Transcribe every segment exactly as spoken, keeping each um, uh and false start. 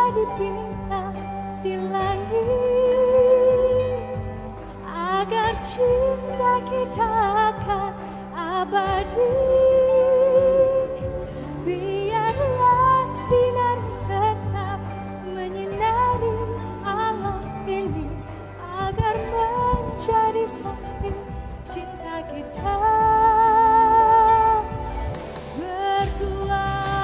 menjadi bintang di langit, agar cinta kita akan abadi. Biarlah sinar tetap menyinari alam ini, agar menjadi saksi cinta kita berdua.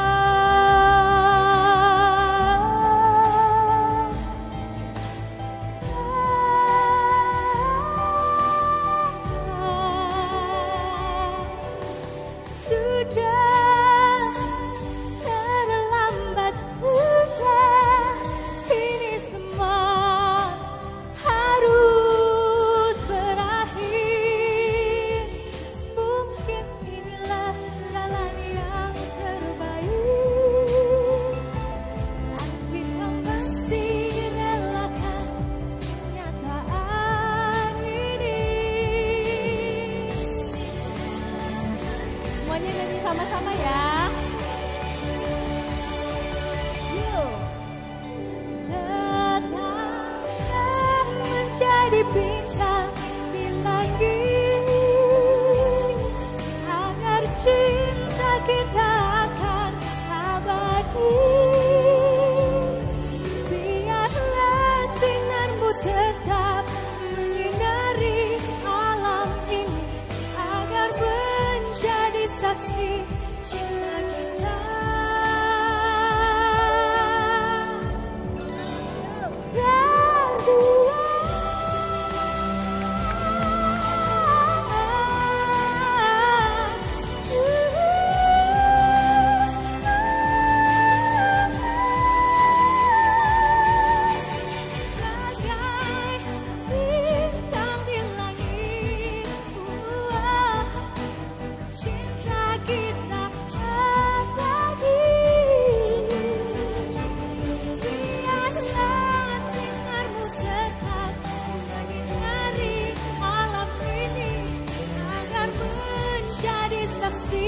Sudah terlambat, sudah ini semua harus berakhir. Mungkin inilah jalan yang terbaik, tapi kau pasti relakan kenyataan ini. Semuanya nyanyi sama-sama ya. Yuk. Tetaplah menjadi bintang di langit, agar cinta kita akan abadi. Biarlah sinarmu tetap menyinari alam ini, agar menjadi saksi cinta kita berdua. Bagai bintang di langit, wah, cinta kita abadi. Biarlah sinarmu tetap menyinari alam ini, agar menjadi saksi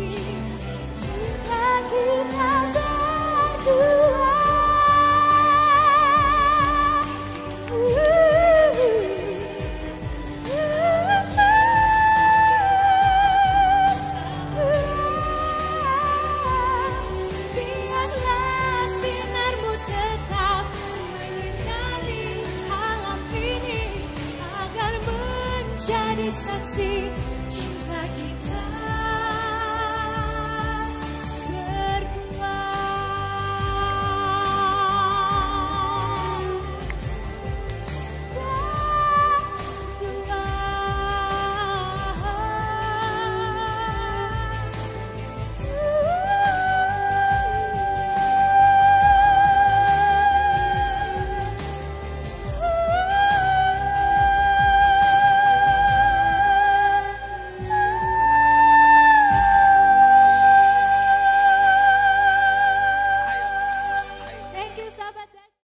cinta kita berdua. Biarlah sinarmu tetap menyinari alam ini, agar menjadi saksi